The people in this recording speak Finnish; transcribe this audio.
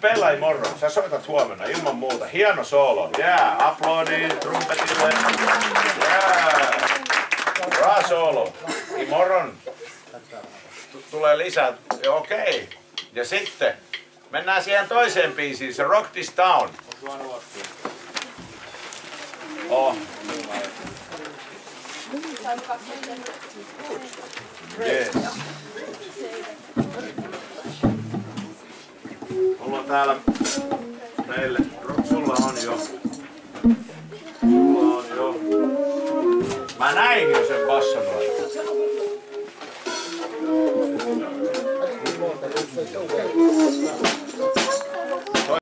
Pellai morro. Sä soitat huomenna ilman muuta. Hieno soolo. Aplodit trumpetille. Bra soolo. Imorgon tulee lisää. Okei. Ja sitten mennään siihen toiseen biisiin. Se Rock This Town. Yes. Mulla on täällä meille, sulla on jo. Mä näin jo sen basson.